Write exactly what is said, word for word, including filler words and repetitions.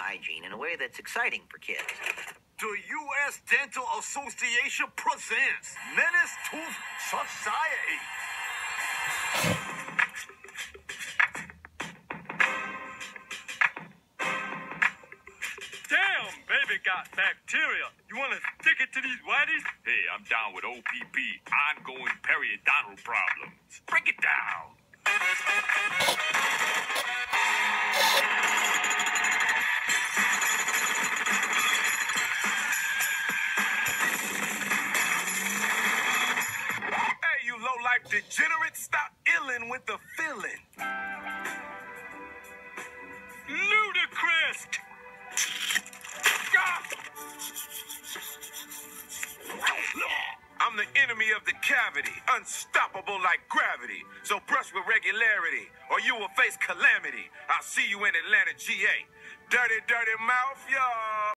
hygiene in a way that's exciting for kids. The U S Dental Association presents Menace Tooth Society. Damn, baby got bacteria. You want to stick it to these whiteys? Hey, I'm down with O P P, ongoing periodontal problems. Break it down. Hey, you low-life degenerates, stop illin' with the feeling. Ludicrous! I'm the enemy of the cavity, unstoppable like gravity. So brush with regularity, or you will face calamity. I'll see you in Atlanta, G A. Dirty, dirty mouth, y'all.